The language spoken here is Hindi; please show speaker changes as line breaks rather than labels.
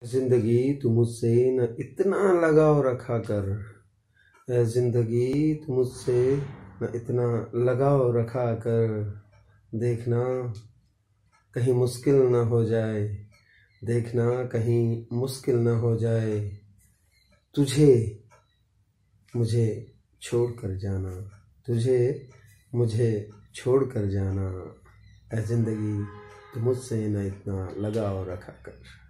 जिंदगी तू मुझसे न इतना लगाव रखा कर। ऐ जिंदगी तू मुझसे न इतना लगाव रखा कर। देखना कहीं मुश्किल न हो जाए, देखना कहीं मुश्किल न हो जाए। तुझे मुझे छोड़ कर जाना, तुझे मुझे छोड़ कर जाना। ऐ जिंदगी तू मुझसे न इतना लगाव रखा कर।